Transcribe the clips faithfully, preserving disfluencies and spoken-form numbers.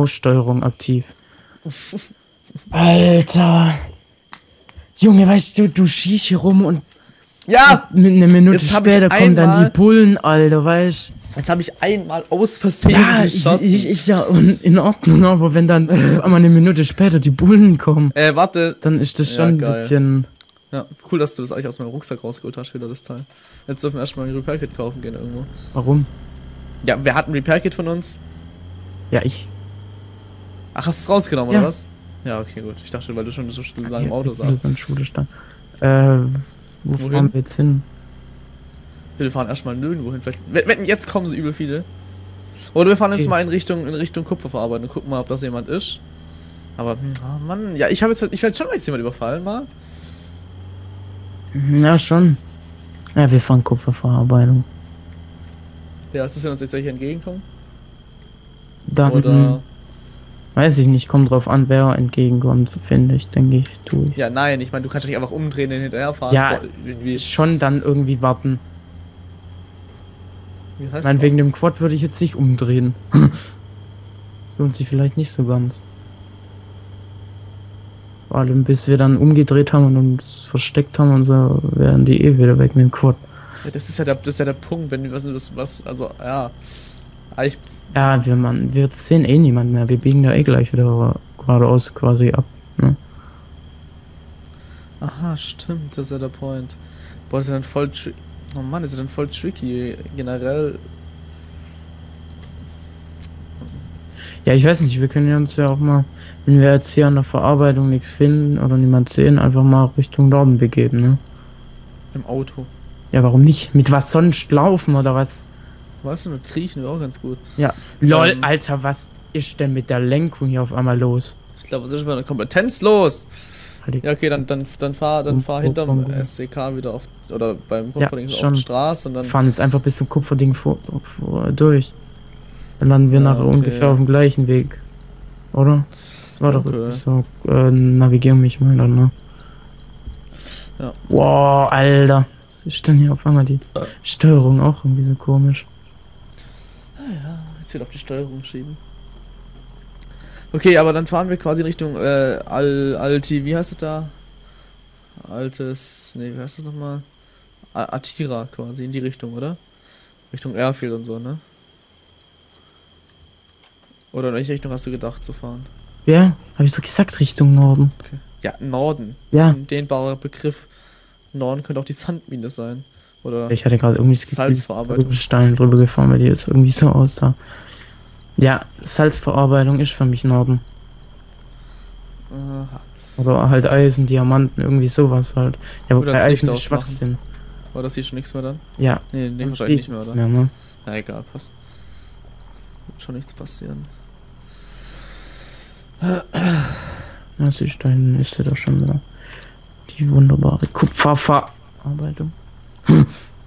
Maussteuerung aktiv. Alter. Junge, weißt du, du schießt hier rum und ja, mit einer Minute später kommen dann die Bullen, Alter, weißt du. Jetzt habe ich einmal aus Versehen ja, geschossen. Ja, ist ja in Ordnung, aber wenn dann einmal eine Minute später die Bullen kommen, äh, warte. Dann ist das schon ja, ein bisschen... Ja, cool, dass du das eigentlich aus meinem Rucksack rausgeholt hast, wieder das Teil. Jetzt dürfen wir erstmal ein Repair-Kit kaufen gehen irgendwo. Warum? Ja, wer hat ein Repair-Kit von uns? Ja, ich. Ach, hast du es rausgenommen, ja. oder was? Ja, okay, gut. Ich dachte, weil du schon so lange im ja, Auto saßt. Das ist eine Schule stand. Äh, wo Wohin? fahren wir jetzt hin? Wir fahren erstmal nirgendwo hin. Vielleicht, wetten, jetzt kommen sie übel viele. Oder wir fahren okay. jetzt mal in Richtung, in Richtung Kupferverarbeitung und gucken mal, ob das jemand ist. Aber, oh Mann, ja, ich habe jetzt, ich werde schon jetzt jemand überfallen mal. Ja, schon. Ja, wir fahren Kupferverarbeitung. Ja, ist das, wenn uns jetzt hier entgegenkommen? Dann, Oder? Weiß ich nicht, kommt drauf an, wer entgegenkommt, finde ich, denke ich, tue ich. Ja, nein, ich meine, du kannst doch nicht einfach umdrehen und hinterherfahren. Ja, irgendwie. Schon dann irgendwie warten. Wie heißt ich meine, wegen dem Quad würde ich jetzt nicht umdrehen. Das lohnt sich vielleicht nicht so ganz. Vor allem bis wir dann umgedreht haben und uns versteckt haben und so, wären die eh wieder weg mit dem Quad. Ja, das ist ja der, das ist ja der Punkt, wenn wir was, was, also, ja. Ich ja, wir, man, wir sehen eh niemand mehr, wir biegen da eh gleich wieder geradeaus quasi ab, ne? Aha, stimmt, das ist ja der Point. Boah, das ist ja dann voll tricky. Oh Mann, das ist ja dann voll tricky, generell. Ja, ich weiß nicht, wir können uns ja auch mal, wenn wir jetzt hier an der Verarbeitung nichts finden oder niemand sehen, einfach mal Richtung Norden begeben, ne? Im Auto. Ja, warum nicht? Mit was sonst laufen oder was? Weißt du, mit Kriechen wäre auch ganz gut. Ja. Lol, ähm, Alter, was ist denn mit der Lenkung hier auf einmal los? Ich glaube, was ist mit der Kompetenz los? Ja, okay, dann, dann, dann fahr, dann fahr hinterm S C K wieder auf, oder beim Kupferding ja, auf die Straße und dann... fahren jetzt einfach bis zum Kupferding vor, vor, durch. Dann landen wir ja, nachher okay. ungefähr auf dem gleichen Weg. Oder? Das war okay. doch so, äh, navigieren mich mal dann, ne? Ja. Wow, Alter. Was ist denn hier auf einmal die äh. Steuerung auch irgendwie so komisch? Ah ja, jetzt wieder auf die Steuerung schieben. Okay, aber dann fahren wir quasi Richtung äh, Al Alti, wie heißt es da? Altes, nee, wie heißt das nochmal? Atira quasi, in die Richtung, oder? Richtung Airfield und so, ne? Oder in welche Richtung hast du gedacht zu fahren? Ja, habe ich so gesagt, Richtung Norden. Okay. Ja, Norden. Ja. Das ist ein dehnbarer Begriff. Norden könnte auch die Sandmine sein. Oder ich hatte gerade irgendwie Salzverarbeitung. Stein drüber gefahren, weil die jetzt irgendwie so aussah. Ja, Salzverarbeitung ist für mich Norden. Aha. Oder halt Eisen, Diamanten, irgendwie sowas halt. Ja, wobei Eisen ist Schwachsinn. War das hier schon nichts mehr dann? Ja. Nee, nee, wahrscheinlich nicht mehr, oder? Mehr, ne? Na egal, passt. Wird schon nichts passieren. Ja, siehst du, da hinten ist ja doch schon wieder die wunderbare Kupferverarbeitung. Hm.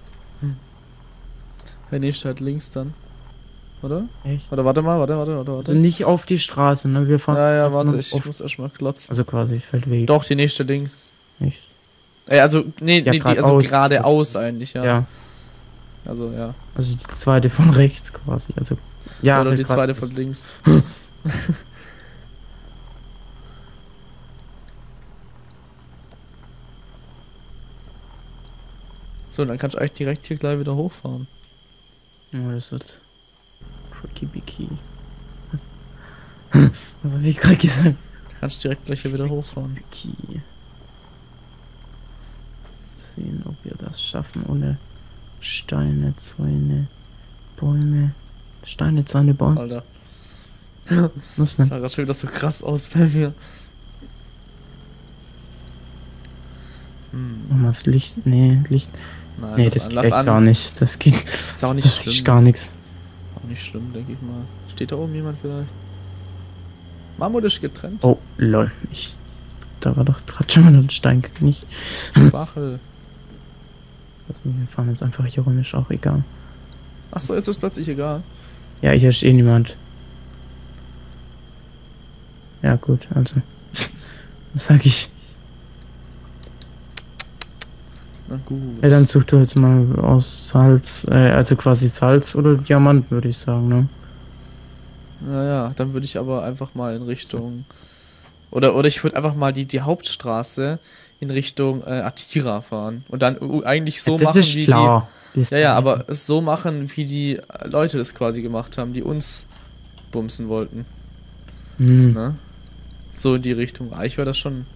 Der nächste halt links dann. Oder? Echt? Oder warte mal, warte, warte, warte. Also nicht auf die Straße, ne? Wir fahren. Ja, ja, warte, ich auf, muss erstmal klotzen. Also quasi Feldweg. Doch, die nächste links. Echt? Äh, also, nee, ja, nee, die, also geradeaus eigentlich, ja. Ja. Also, ja. Also die zweite von rechts quasi. Also, ja. Oder die zweite von links. So, dann kannst du eigentlich direkt hier gleich wieder hochfahren. Oh, das ist tricky bicky. Was? Was hab ich gerade gesagt? Du kannst direkt gleich hier wieder hochfahren. Tricky. Sehen, ob wir das schaffen ohne Steine, Zäune, Bäume. Steine, Zäune, Bäume. Alter. Was das sah gerade schon wieder so krass aus bei mir. Hm. Oh, das Licht. Nee, Licht. Nein, nee, das an, geht echt an. gar nicht. Das geht. Ist auch nicht das schlimm. ist gar nichts. Auch nicht schlimm, denke ich mal. Steht da oben jemand vielleicht? Mammut ist getrennt. Oh, lol. Ich, da war doch gerade schon mal ein Stein. Nicht. Wachel. Also, wir fahren jetzt einfach hier rum, ist auch egal. Achso, jetzt ist plötzlich egal. Ja, hier ist eh niemand. Ja, gut, also. Was sag ich? Na gut. Ja, dann such du jetzt mal aus Salz, äh, also quasi Salz oder Diamant, würde ich sagen, ne? Naja, dann würde ich aber einfach mal in Richtung... Oder, oder ich würde einfach mal die, die Hauptstraße in Richtung äh, Atira fahren. Und dann uh, eigentlich so Ja, das machen, ist wie klar. die... Ist Ja, ja, klar. aber es so machen, wie die Leute das quasi gemacht haben, die uns bumsen wollten. Hm. Ne? So in die Richtung. Ah, ich wäre das schon...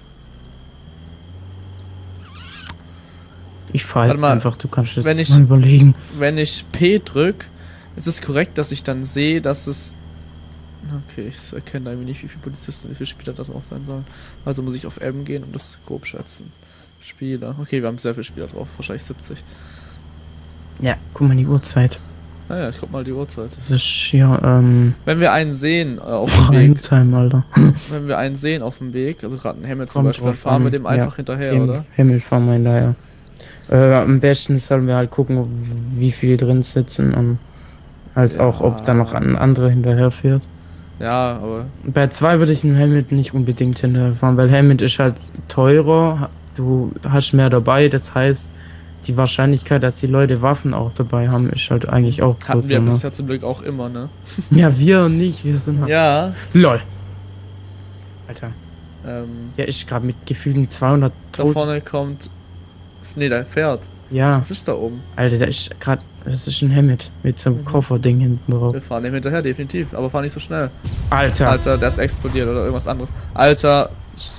Ich fahre Warte jetzt mal, einfach, du kannst das wenn ich- mal überlegen. Wenn ich P drück, ist es korrekt, dass ich dann sehe, dass es... Okay, ich erkenne irgendwie nicht, wie viele Polizisten, wie viele Spieler da drauf sein sollen. Also muss ich auf M gehen und das grob schätzen. Spieler. Okay, wir haben sehr viele Spieler drauf, wahrscheinlich siebzig. Ja, guck mal die Uhrzeit. Naja, ich guck mal die Uhrzeit. Das ist hier, ähm, Wenn wir einen sehen äh, auf dem Weg, Primetime, Alter. wenn wir einen sehen auf dem Weg, also gerade einen Himmel zum Kommt Beispiel, dann drauf fahren wir an, dem einfach ja. hinterher, Dem oder? Himmel fahren wir hinterher. Äh, am besten sollen wir halt gucken, wie viele drin sitzen und halt Ja. auch, ob da noch ein anderer hinterher fährt. Ja, aber Bei zwei würde ich einen Helmet nicht unbedingt hinterfahren, weil Helmet ist halt teurer, du hast mehr dabei, das heißt, die Wahrscheinlichkeit, dass die Leute Waffen auch dabei haben, ist halt eigentlich auch hatten wir größer, ne? bisher zum Glück auch immer, ne? Ja, wir nicht, wir sind halt... Ja. LOL. Alter, Ähm, der ist gerade mit gefühlten da zweihunderttausend... vorne kommt... Nee, der fährt. Ja, Was ist da oben? Alter, der ist gerade... Das ist ein Helmet mit so einem Mhm. Kofferding hinten drauf. Wir fahren dem hinterher, definitiv. Aber fahr nicht so schnell. Alter, Alter, der ist explodiert oder irgendwas anderes. Alter.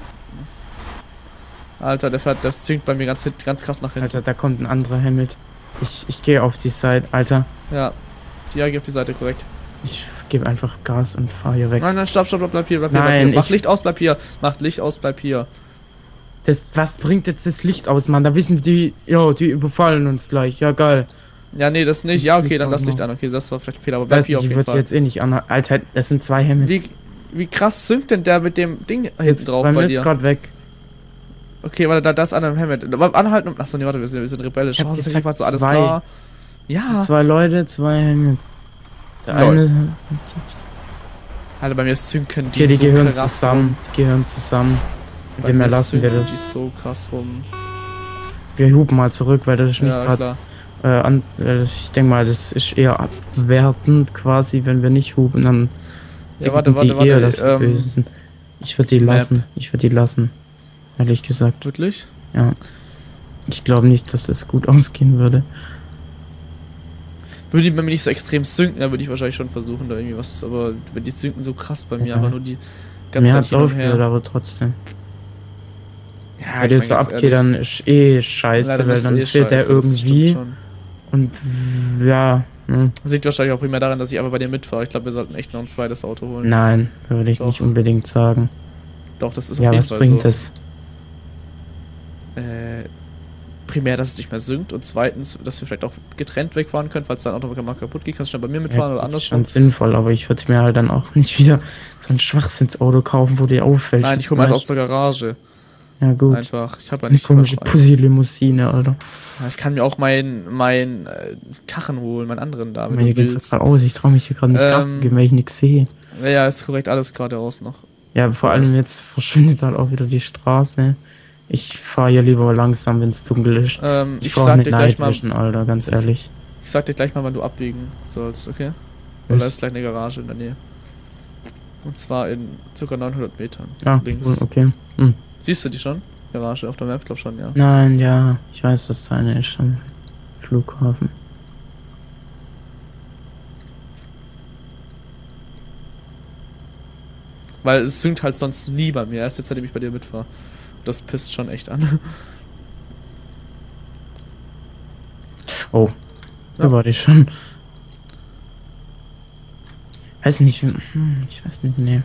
Alter, der fährt, das zwingt bei mir ganz, ganz krass nach hinten. Alter, da kommt ein anderer Helmet. Ich, ich gehe auf die Seite, Alter. Ja. Ja, geh auf die Seite, korrekt. Ich gebe einfach Gas und fahre hier weg. Nein, nein, stopp, stopp, stopp, bleib hier, bleib hier, bleib Nein, hier. Mach ich- Licht aus, bleib hier. Mach Licht aus, bleib hier. Das, was bringt jetzt das Licht aus, Mann? Da wissen die, ja, die überfallen uns gleich. Ja, geil. Ja, nee, das nicht. Das Ja, okay, Licht dann lass Licht ausmachen. an. Okay, das war vielleicht ein Fehler, aber bleib Weiß hier nicht, auf ich jeden würde Fall. jetzt eh nicht an. Alter, das sind zwei Helmets. Wie, wie krass synkt denn der mit dem Ding hinten Jetzt, drauf bei bei mir ist dir? gerade weg. Okay, warte, da, das an einem Helmet. Anhalten und... Achso, nee, warte, wir sind, wir sind rebellisch. Ich hab Oh, das ist gesagt, nicht mal so alles zwei. klar. Das sind Ja. zwei Leute, zwei Helmets. Der Lol. eine... Alter, bei mir synken die Okay, die so gehören krass zusammen. Die gehören zusammen. Mit Bei dem mir erlassen wir synken das. die so krass rum. Wir hupen mal zurück, weil das ist nicht Ja, gerade... klar. Äh, an, äh, ich denke mal, das ist eher abwertend quasi, wenn wir nicht hupen, dann Ja, denken warte, die warte, eher, warte. dass wir Ähm, böse sind. Ich würde die Map. lassen. Ich würde die lassen. Ehrlich gesagt. wirklich? Ja. Ich glaube nicht, dass es gut ausgehen würde. Würde die bei mir nicht so extrem synken, dann würde ich wahrscheinlich schon versuchen, da irgendwie was. Aber wenn die synken so krass bei mir, Ja. aber nur die Mir Zeit hat's hin und aufgehört, her. aber trotzdem. Ja, Wenn dir ich so mein, ganz abgeht, ehrlich, dann ist eh scheiße, leider weil ist dann eh fehlt der scheiße, das stimmt irgendwie. schon. Und w- ja, hm. Das liegt wahrscheinlich auch primär daran, dass ich einfach bei dir mitfahre. Ich glaube, wir sollten echt noch ein zweites Auto holen. Nein, würde ich Doch. nicht unbedingt sagen. Doch, das ist Ja, auf jeden was Fall bringt so. es? Äh, primär, dass es nicht mehr synkt und zweitens, dass wir vielleicht auch getrennt wegfahren können, falls dein Auto mal kaputt geht, kannst du dann bei mir mitfahren oder Ja, das ist andersrum. schon sinnvoll, aber ich würde mir halt dann auch nicht wieder so ein Schwachsinnsauto kaufen, wo dir auffällt. Nein, ich hole meins aus der Garage. Ja, gut. Einfach. Ich habe ja Eine nicht komische mal eins. Pussy-Limousine, Alter. Ja, ich kann mir auch meinen mein, äh, Karren holen, meinen anderen da, wenn Mir du geht's willst. gerade aus, ich traue mich hier gerade nicht Ähm, Gas zu geben, weil ich nichts sehe. Ja, ja, ist korrekt, alles gerade raus noch. Ja, vor allem jetzt verschwindet halt auch wieder die Straße. Ich fahre hier lieber langsam, wenn es dunkel ist. Ähm, Ich, ich brauche sag eine dir gleich Night mal, Vision, Alter, ganz ehrlich. ich sag dir gleich mal, wann du abbiegen sollst, okay? Weil Was? da ist gleich eine Garage in der Nähe. Und zwar in ca. neunhundert Metern. Ja, links. cool, okay. Hm. Siehst du die schon? Garage auf der Map, glaub schon, ja. Nein, ja, ich weiß, dass seine ist am Flughafen. Weil es synkt halt sonst nie bei mir, erst jetzt, seitdem ich bei dir mitfahre. Das pisst schon echt an. Oh, Ja. da war die schon. Weiß nicht, hm, ich weiß nicht, nee.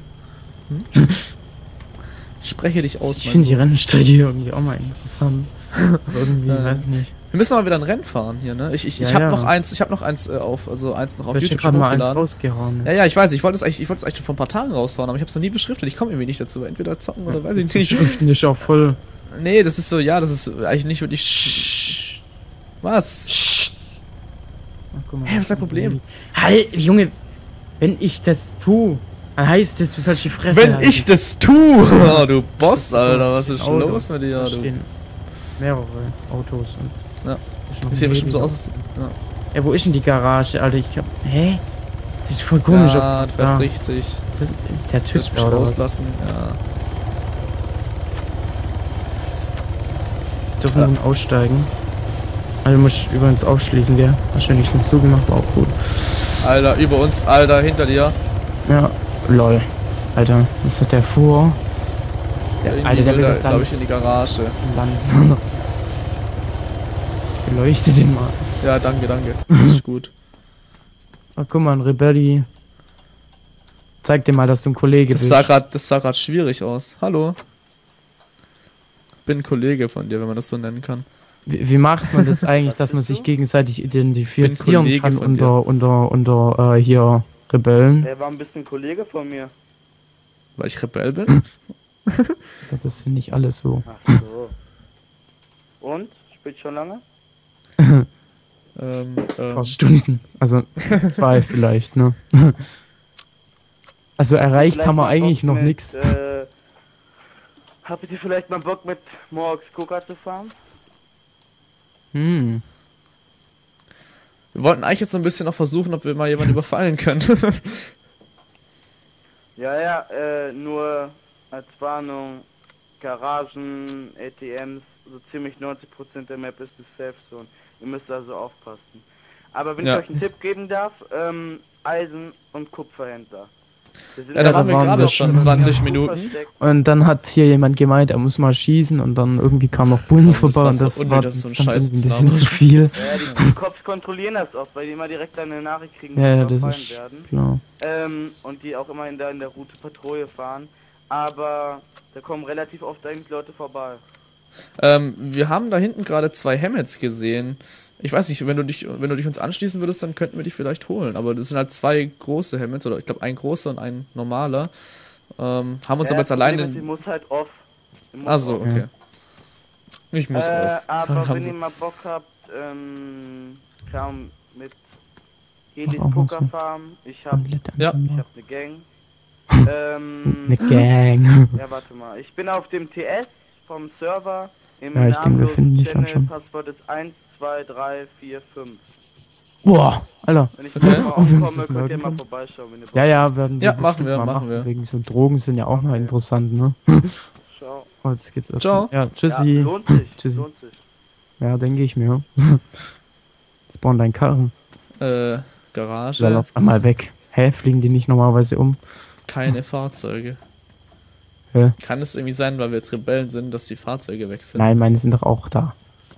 Spreche dich aus, Ich mein finde die Sohn. Rennstrecke hier irgendwie auch mal interessant. Aber irgendwie, Ja. weiß nicht. Wir müssen mal wieder ein Rennen fahren hier, ne? Ich, ich, ich Ja, habe ja. noch eins, ich habe noch eins äh, auf, also eins noch auf Du hast ja YouTube gerade schon mal eins hochgeladen. rausgehauen. Ja, ja, ich weiß, ich wollte es eigentlich, ich wollte es eigentlich schon vor ein paar Tagen raushauen, aber ich habe es noch nie beschriftet. Ich komme irgendwie nicht dazu. Entweder zocken oder weiß ich Die nicht. Schriften ist auch voll. Nee, das ist so, ja, das ist eigentlich nicht wirklich. Was? Ach, guck mal, Hä, was ist dein Problem? Halt, Junge, wenn ich das tue, dann heißt es, du sollst die Fresse Wenn halten. ich das tue! Oh, du Boss, Alter, was ist Auto. los mit dir, Da du? stehen mehrere Autos. Und Ja. ist noch Das ein sieht bestimmt so Baby aus. da. Ja. Ja, wo ist denn die Garage, Alter? Ich hab. Hä? Das ist voll komisch. Ja, auf, du hast ja. richtig. Das, der Du Typ wirst mich da oder was? rauslassen, ja. Dürfen Ja. nun aussteigen. Also muss ich übrigens aufschließen, gell? Hast du nicht zugemacht, war auch gut. Alter, über uns, Alter, hinter dir. Ja, lol. Alter, was hat der vor? Ja, Alter, der will doch glaube dann ich, in die Garage. landen. Beleuchte den mal. Ja, danke, danke. Das ist gut. Oh, guck mal, ein Rebelli. Zeig dir mal, dass du ein Kollege Das bist. sah grad, das sah grad schwierig aus. Hallo. Bin ein Kollege von dir, wenn man das so nennen kann. Wie, wie macht man das eigentlich, dass man sich gegenseitig identifizieren Kollege kann von dir. unter, unter, unter, äh, hier Rebellen? Er war ein bisschen Kollege von mir. Weil ich Rebell bin? Das sind nicht alles so. Ach so. Und? Spielt schon lange? ähm, Ein paar ähm, Stunden. Also zwei vielleicht, ne? Also erreicht Vielleicht haben wir mal eigentlich Bock noch mit, nichts. Äh, habt ihr vielleicht mal Bock mit morgens Coca zu fahren? Hm. wir wollten eigentlich jetzt so ein bisschen noch versuchen, ob wir mal jemanden überfallen können. Ja, ja, äh, nur als Warnung, Garagen, A T Ms, so ziemlich neunzig Prozent der Map ist die Safe Zone. Ihr müsst also aufpassen. Aber wenn Ja. ich euch einen Tipp geben darf, ähm, Eisen- und Kupferhändler. Wir sind Ja, da da waren wir waren gerade wir schon schon. zwanzig gut Minuten. versteckt. Und dann hat hier jemand gemeint, er muss mal schießen und dann irgendwie kam noch Bullen Oh, das vorbei war und so das unnötig, war das ist so uns ein dann Scheiß irgendwie ein bisschen Sklave. zu viel. Ja, die, die Cops kontrollieren das oft, weil die immer direkt eine Nachricht kriegen, Ja, ja, die das überfallen ist werden. klar. Ähm, und die auch immer in der, in der Route Patrouille fahren. Aber da kommen relativ oft eigentlich Leute vorbei. Ähm, wir haben da hinten gerade zwei Hammets gesehen. Ich weiß nicht, wenn du dich, wenn du dich uns anschließen würdest, dann könnten wir dich vielleicht holen. Aber das sind halt zwei große Hammets, oder ich glaube ein großer und ein normaler. Ähm, haben uns Ja, aber jetzt das alleine. Problem ist, die muss halt off. Die muss Achso, off. okay. Ich muss Äh, auf. aber Haben wenn sie- ihr mal Bock habt, ähm, klar, mit Mach Helis auch mal so. Poker Farm, ich hab, Komplett Ja. einfach ich mal. hab eine Gang. ähm, Eine Gang. ja, warte mal. Ich bin auf dem T S vom Server. Im Ja, ich denke, wir namenlosen finden dich dann Channel. schon. Passwort ist eins, zwei, drei, vier, fünf. Boah, Alter. Wenn ich Okay. mal Ob wir uns aufkomme, das könnt ihr merken mal können? vorbeischauen, wenn ihr Bock Ja, ja, werden wir Ja, machen bestimmt wir, mal machen wir. Wegen so Drogen sind ja auch mal interessant, ne? habt. Ciao. Oh, jetzt geht's auch Ciao. schon. Ja, Ja, tschüssi. lohnt sich. Tschüssi. Lohnt sich. Ja, denke ich mir. Spawn dein Karren. Äh, Dann Garage. auf einmal weg. Hä, fliegen die nicht normalerweise um? Keine Fahrzeuge. Hä? Kann es irgendwie sein, weil wir jetzt Rebellen sind, dass die Fahrzeuge weg sind? Nein, meine sind doch auch da.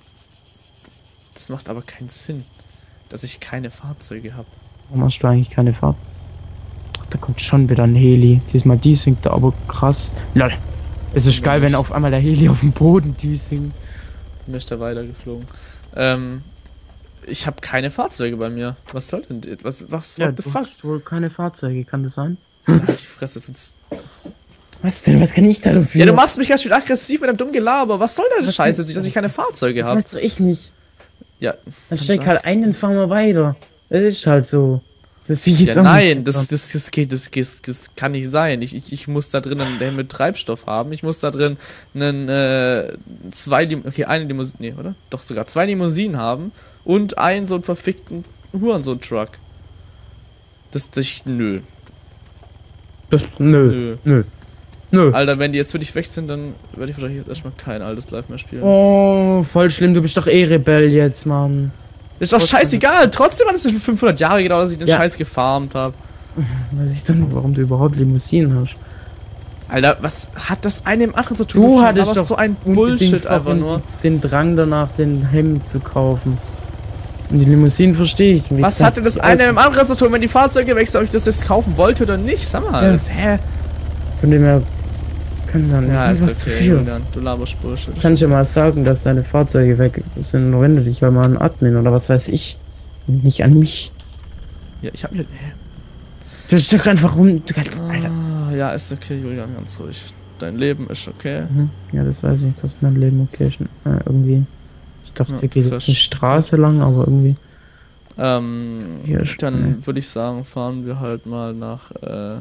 Das macht aber keinen Sinn, dass ich keine Fahrzeuge habe. Warum hast du eigentlich keine Fahrt? Ach, da kommt schon wieder ein Heli. Diesmal desinkt er aber krass. Lol. Es ist geil, wenn auf einmal der Heli auf dem Boden desinkt. Mir ist da weitergeflogen. Ähm, ich habe keine Fahrzeuge bei mir. Was soll denn das? Was, was, Ja, what the du fuck? hast wohl keine Fahrzeuge, kann das sein? Halt die Fresse, sonst... Was denn? Was kann ich da dafür? Ja, du machst mich ganz schön aggressiv mit deinem dummen Gelaber. Was soll denn Was Scheiße, denn? dass ich keine Fahrzeuge Das habe? weiß doch ich nicht. Ja, Dann kann steig sein. halt ein, dann fahren wir weiter. Das ist halt so. Das sehe ich jetzt Ja, auch nein, nicht. das, das, das geht, das, das, das kann nicht sein. Ich, ich, ich muss da drin einen mit Treibstoff haben. Ich muss da drin einen, äh, zwei, Lim okay, eine Limousine, nee, oder? Doch sogar zwei Limousinen haben und einen so einen verfickten Hurensohn-Truck. Das, das, nö, Das, nö, nö. nö, nö. Alter, wenn die jetzt wirklich weg sind, dann werde ich wahrscheinlich jetzt erstmal kein altes Live mehr spielen. Oh, voll schlimm. Du bist doch eh Rebell jetzt, Mann. Ist doch trotzdem- scheißegal. Trotzdem hat es schon fünfhundert Jahre gedauert, dass ich den Ja. Scheiß gefarmt habe. Weiß ich doch nicht, warum du überhaupt Limousinen hast. Alter, was hat das eine im anderen zu tun? Du schon hattest aber doch so ein Unbedingt Bullshit einfach vorhin nur. die- den Drang danach, den Hemd zu kaufen. Und die Limousinen verstehe ich. Wie Was gesagt, hatte das die eine Alten- im anderen zu tun, wenn die Fahrzeuge wechseln, ob ich das jetzt kaufen wollte oder nicht? Sag mal, Ja. das, hä? Von dem her können dann Ja, was ist zu okay, viel. Julian. Du laberst Bullshit. Kannst ja mal sagen, dass deine Fahrzeuge weg sind und wende dich mal an Admin oder was weiß ich. Und nicht an mich. Ja, ich hab mir. Hä? Du bist doch einfach rum. Du, Alter. Ah, ja, ist okay, Julian, ganz ruhig. Dein Leben ist okay. Mhm. Ja, das weiß ich, dass mein Leben okay ist. Äh, irgendwie. Ich dachte, Ja, hier geht jetzt fast. eine Straße lang, aber irgendwie. Ähm, Hier ist- dann würde ich sagen, fahren wir halt mal nach äh,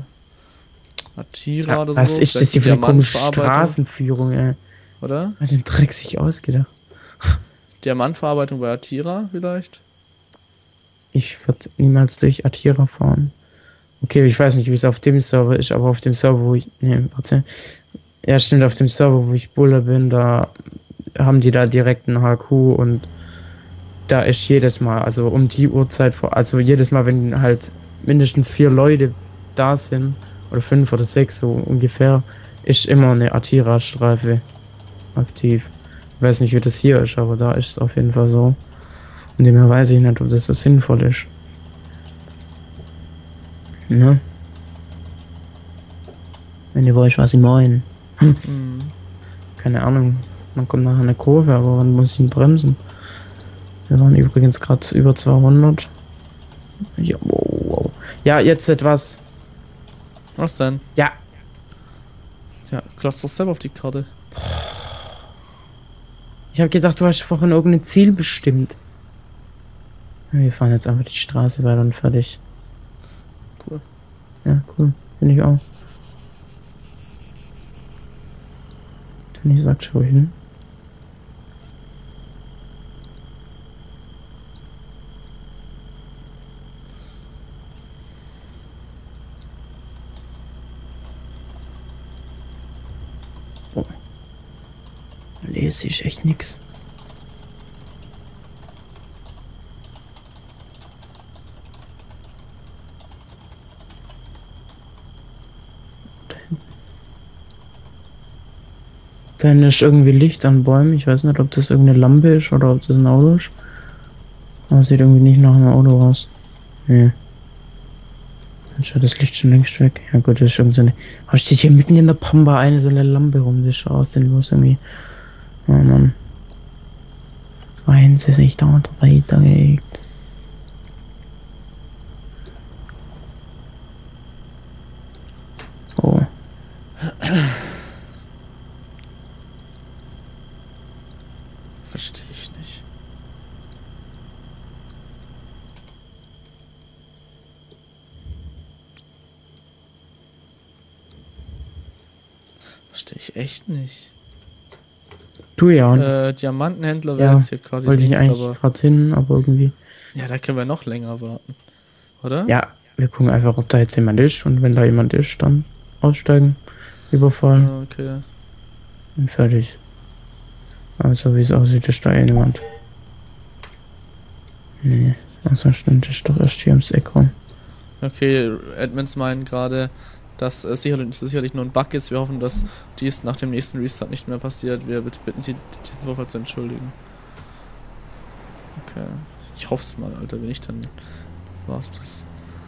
Atira oder so. was ist das Vielleicht hier für eine komische Diamantverarbeitung, Straßenführung, ey? Oder? Hat den Dreck sich ausgedacht. Diamantverarbeitung bei Atira vielleicht? Ich würde niemals durch Atira fahren. Okay, ich weiß nicht, wie es auf dem Server ist, aber auf dem Server, wo ich. Ne, warte. Ja, stimmt, auf dem Server, wo ich Bulle bin, da haben die da direkt einen H Q und da ist jedes Mal, also um die Uhrzeit vor, also jedes Mal, wenn halt mindestens vier Leute da sind, oder fünf oder sechs so ungefähr, ist immer eine Attira-Streife aktiv. Ich weiß nicht, wie das hier ist, aber da ist es auf jeden Fall so. Und demher weiß ich nicht, ob das so sinnvoll ist. Ne? Wenn ihr wollt, was ich meine. Mhm. Keine Ahnung. Man kommt nachher eine Kurve, aber wann muss ich ihn bremsen? Wir waren übrigens gerade über zweihundert. Ja, wow, wow. Ja, jetzt etwas. Was denn? Ja. Ja, klotzt doch selber auf die Karte. Ich habe gedacht, du hast vorhin irgendein Ziel bestimmt. Wir fahren jetzt einfach die Straße weiter und fertig. Cool. Ja, cool. Finde ich auch. Toni sagt schon hin. Oh. Da lese ich echt nix. Da ist irgendwie Licht an Bäumen. Ich weiß nicht, ob das irgendeine Lampe ist oder ob das ein Auto ist. Aber sieht irgendwie nicht nach einem Auto aus. Nee. Dann schaut das Licht schon längst weg. Ja gut, das ist schon so eine... Oh, steht hier mitten in der Pampa eine so eine Lampe rum. Das schaut aus den los irgendwie. Oh Mann. Weinen sie sich da weitergelegt. Oh. Verstehe ich nicht. Verstehe ich echt nicht. Du ja. Äh, Diamantenhändler wäre Ja, jetzt hier quasi wollte ich links, eigentlich aber... gerade hin, aber irgendwie... Ja, da können wir noch länger warten. Oder? Ja, wir gucken einfach, ob da jetzt jemand ist und wenn da jemand ist, dann aussteigen, überfallen Ah, okay. und fertig. Aber so wie es aussieht, ist da eh niemand. Nee, also stimmt, ist doch erst hier ums Eck rum. Okay, Admins meinen gerade, dass es sicherlich, sicherlich nur ein Bug ist. Wir hoffen, dass dies nach dem nächsten Restart nicht mehr passiert. Wir bitten Sie, diesen Vorfall zu entschuldigen. Okay. Ich hoffe es mal, Alter. Wenn nicht, dann war's das.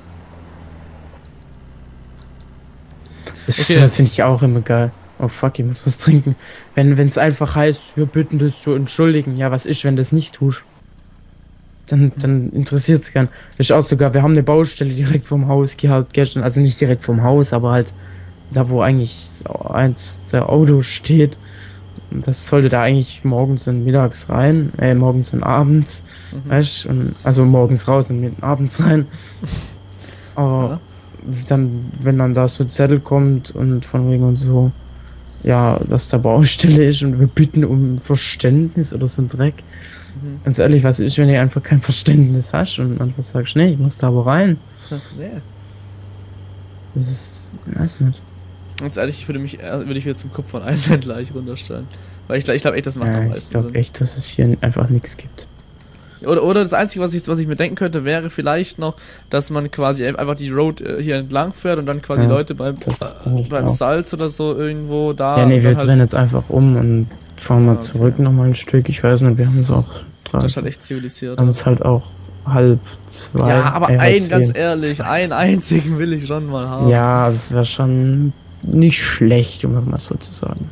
Das, Okay. das finde ich auch immer geil. Oh fuck, ich muss was trinken. Wenn es einfach heißt, wir bitten das zu entschuldigen. Ja, was ist, wenn das nicht tust? Dann, dann interessiert es keinen. Das ist auch sogar, wir haben eine Baustelle direkt vom Haus gehabt gestern. Also nicht direkt vom Haus, aber halt da, wo eigentlich eins der Auto steht. Und das sollte da eigentlich morgens und mittags rein. Äh, morgens und abends. Mhm. Weißt du? Also morgens raus und mit abends rein. Aber Ja. dann, wenn dann da so ein Zettel kommt und von wegen und so, ja, dass da Baustelle ist und wir bitten um Verständnis oder so ein Dreck. Mhm. Ganz ehrlich, was ist, wenn du einfach kein Verständnis hast und einfach sagst, nee, ich muss da aber rein. Nee. Das ist, ich weiß nicht. Ganz ehrlich, ich würde mich eher- würde ich wieder zum Kupfer- von Eishändler ich runterstellen. Weil ich, glaub- ich glaube echt, das macht am Ja, ich meisten glaube Sinn. echt, dass es hier einfach nichts gibt. Oder, oder das Einzige, was ich, was ich mir denken könnte, wäre vielleicht noch, dass man quasi einfach die Road äh, hier entlang fährt und dann quasi Ja, Leute beim, das äh, denke ich beim auch. Salz oder so irgendwo da. Ja, nee, und wir dann halt- drehen jetzt einfach um und fahren mal Ah, okay. zurück nochmal ein Stück. Ich weiß nicht, wir haben es auch Das dran. ist halt echt zivilisiert. haben es halt auch halb zwei. Ja, aber äh, halb einen, ganz zehn. ehrlich, Zwei. einen einzigen will ich schon mal haben. Ja, das wäre schon nicht schlecht, um das mal so zu sagen.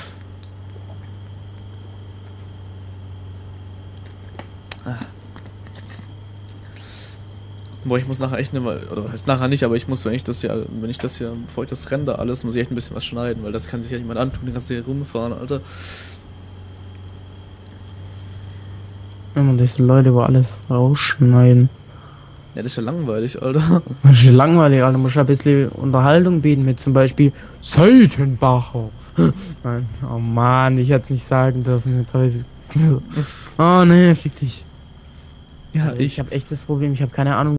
Boah, ich muss nachher echt ne, oder was heißt nachher nicht, aber ich muss, wenn ich das hier, wenn ich das hier, bevor ich das render alles, muss ich echt ein bisschen was schneiden, weil das kann sich ja niemand antun, den kannst du hier rumfahren, Alter. Wenn man diese Leute wo alles rausschneiden. Ja, das ist ja langweilig, Alter. Das ist langweilig, Alter. Muss ein bisschen Unterhaltung bieten mit zum Beispiel Seitenbacher. Nein, oh Mann, ich hätte es nicht sagen dürfen. Jetzt habe ich Oh nee, fick dich. Ja, Also ich ich habe echt das Problem, ich habe keine Ahnung.